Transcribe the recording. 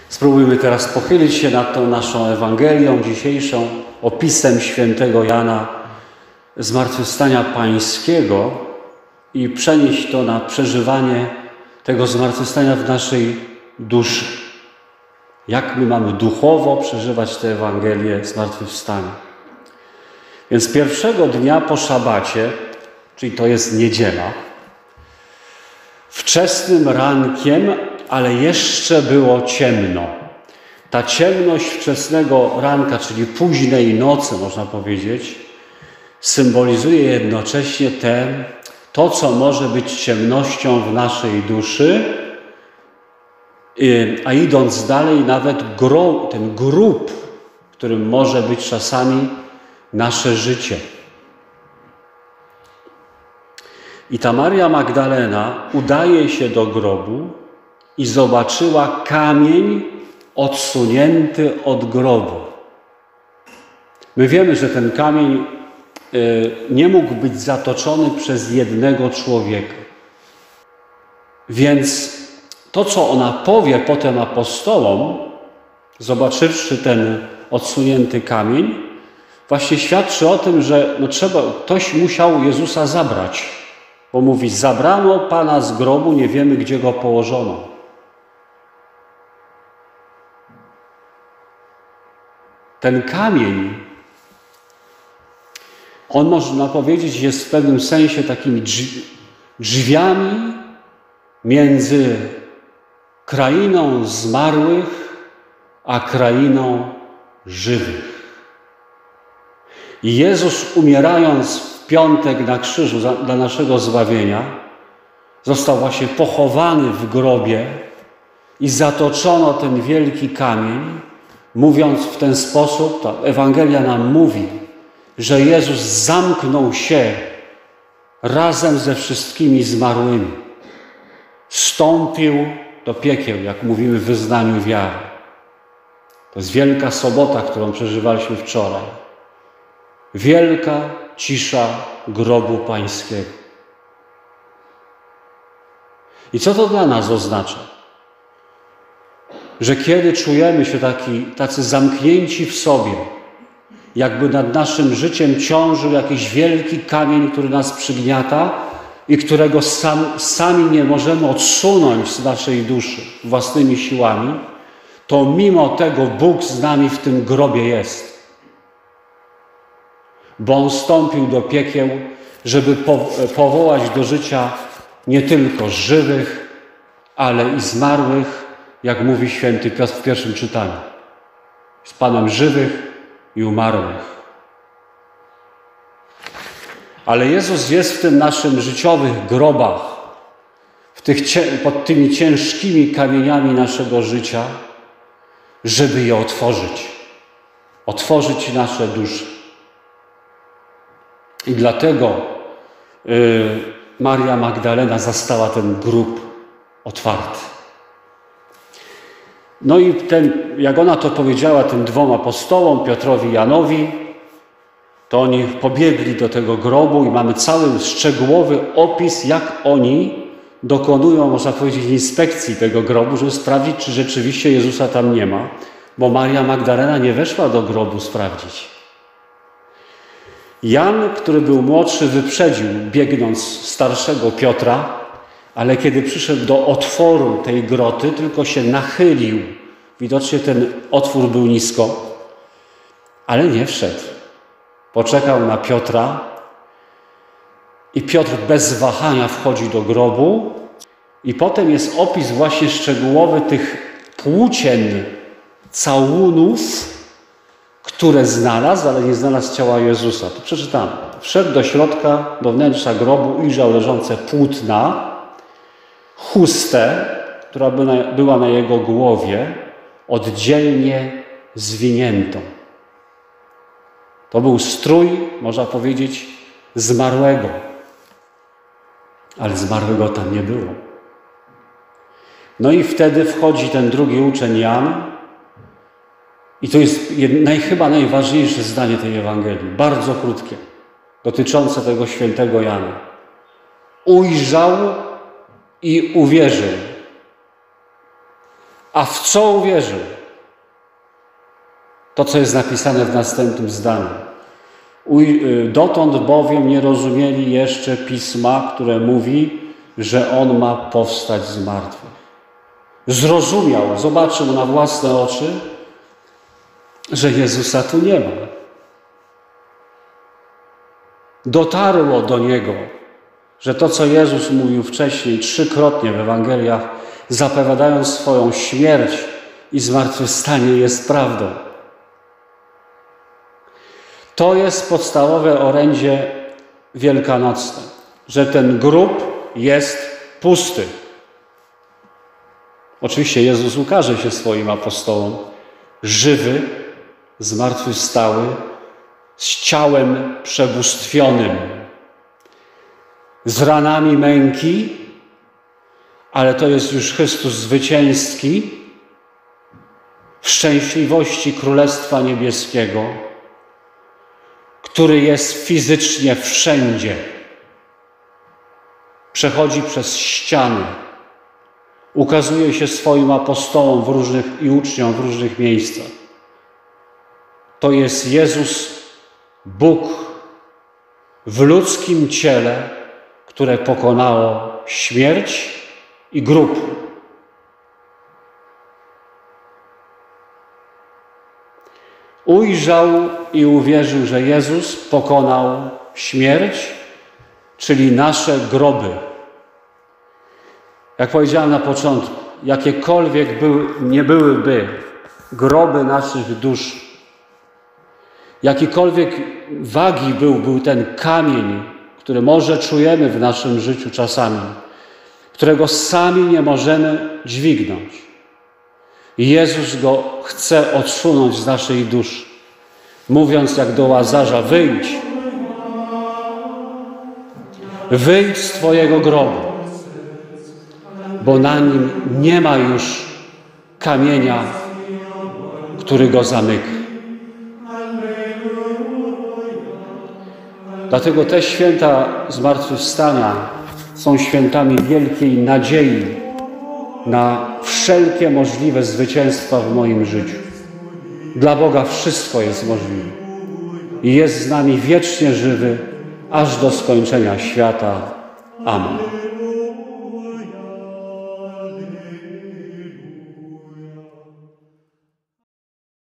Spróbujmy teraz pochylić się nad tą naszą Ewangelią dzisiejszą, opisem świętego Jana Zmartwychwstania Pańskiego i przenieść to na przeżywanie tego zmartwychwstania w naszej duszy. Jak my mamy duchowo przeżywać tę Ewangelię zmartwychwstania. Więc pierwszego dnia po szabacie, czyli to jest niedziela, wczesnym rankiem, ale jeszcze było ciemno. Ta ciemność wczesnego ranka, czyli późnej nocy, można powiedzieć, symbolizuje jednocześnie to, co może być ciemnością w naszej duszy, a idąc dalej, nawet ten grób, którym może być czasami nasze życie. I ta Maria Magdalena udaje się do grobu i zobaczyła kamień odsunięty od grobu. My wiemy, że ten kamień nie mógł być zatoczony przez jednego człowieka. Więc to, co ona powie potem apostołom, zobaczywszy ten odsunięty kamień, właśnie świadczy o tym, że ktoś musiał Jezusa zabrać. Bo mówi, zabrano Pana z grobu, nie wiemy, gdzie go położono. Ten kamień, on można powiedzieć, jest w pewnym sensie takimi drzwiami między krainą zmarłych a krainą żywych. I Jezus, umierając w piątek na krzyżu dla naszego zbawienia, został właśnie pochowany w grobie i zatoczono ten wielki kamień, mówiąc w ten sposób, ta Ewangelia nam mówi, że Jezus zamknął się razem ze wszystkimi zmarłymi. Wstąpił do piekieł, jak mówimy w wyznaniu wiary. To jest Wielka Sobota, którą przeżywaliśmy wczoraj. Wielka cisza grobu Pańskiego. I co to dla nas oznacza? Że kiedy czujemy się tacy zamknięci w sobie, jakby nad naszym życiem ciążył jakiś wielki kamień, który nas przygniata i którego sami nie możemy odsunąć z naszej duszy własnymi siłami, to mimo tego Bóg z nami w tym grobie jest. Bo On wstąpił do piekieł, żeby powołać do życia nie tylko żywych, ale i zmarłych, jak mówi święty Piotr w pierwszym czytaniu. Z Panem żywych i umarłych. Ale Jezus jest w tym naszym życiowych grobach, pod tymi ciężkimi kamieniami naszego życia, żeby je otworzyć. Otworzyć nasze dusze. I dlatego Maria Magdalena zastała ten grób otwarty. No i jak ona to powiedziała tym dwom apostołom, Piotrowi i Janowi, to oni pobiegli do tego grobu i mamy cały szczegółowy opis, jak oni dokonują, można powiedzieć, inspekcji tego grobu, żeby sprawdzić, czy rzeczywiście Jezusa tam nie ma, bo Maria Magdalena nie weszła do grobu sprawdzić. Jan, który był młodszy, wyprzedził, biegnąc starszego Piotra, ale kiedy przyszedł do otworu tej groty, tylko się nachylił. Widocznie ten otwór był nisko, ale nie wszedł. Poczekał na Piotra i Piotr bez wahania wchodzi do grobu i potem jest opis właśnie szczegółowy tych płócien, całunów, które znalazł, ale nie znalazł ciała Jezusa. To przeczytamy. Wszedł do środka, do wnętrza grobu, ujrzał leżące płótna, chustę, która była na jego głowie, oddzielnie zwiniętą. To był strój, można powiedzieć, zmarłego. Ale zmarłego tam nie było. No i wtedy wchodzi ten drugi uczeń Jan i to jest chyba najważniejsze zdanie tej Ewangelii, bardzo krótkie, dotyczące tego świętego Jana. Ujrzał i uwierzył. A w co uwierzył? To, co jest napisane w następnym zdaniu. Dotąd bowiem nie rozumieli jeszcze Pisma, które mówi, że On ma powstać z martwych. Zrozumiał, zobaczył na własne oczy, że Jezusa tu nie ma. Dotarło do Niego, że to, co Jezus mówił wcześniej 3-krotnie w Ewangeliach, zapowiadając swoją śmierć i zmartwychwstanie, jest prawdą. To jest podstawowe orędzie wielkanocne, że ten grób jest pusty. Oczywiście Jezus ukaże się swoim apostołom, żywy, zmartwychwstały, z ciałem przebóstwionym, z ranami męki, ale to jest już Chrystus zwycięski, w szczęśliwości Królestwa Niebieskiego, który jest fizycznie wszędzie. Przechodzi przez ściany, ukazuje się swoim apostołom i uczniom w różnych miejscach. To jest Jezus, Bóg w ludzkim ciele, które pokonało śmierć i grób. Ujrzał i uwierzył, że Jezus pokonał śmierć, czyli nasze groby. Jak powiedziałem na początku, jakiekolwiek nie byłyby groby naszych dusz, jakikolwiek wagi był ten kamień, który może czujemy w naszym życiu czasami, którego sami nie możemy dźwignąć. I Jezus go chce odsunąć z naszej duszy, mówiąc jak do Łazarza: wyjdź z twojego grobu, bo na nim nie ma już kamienia, który go zamyka. Dlatego te święta zmartwychwstania są świętami wielkiej nadziei na wszelkie możliwe zwycięstwa w moim życiu. Dla Boga wszystko jest możliwe i jest z nami wiecznie żywy aż do skończenia świata. Amen.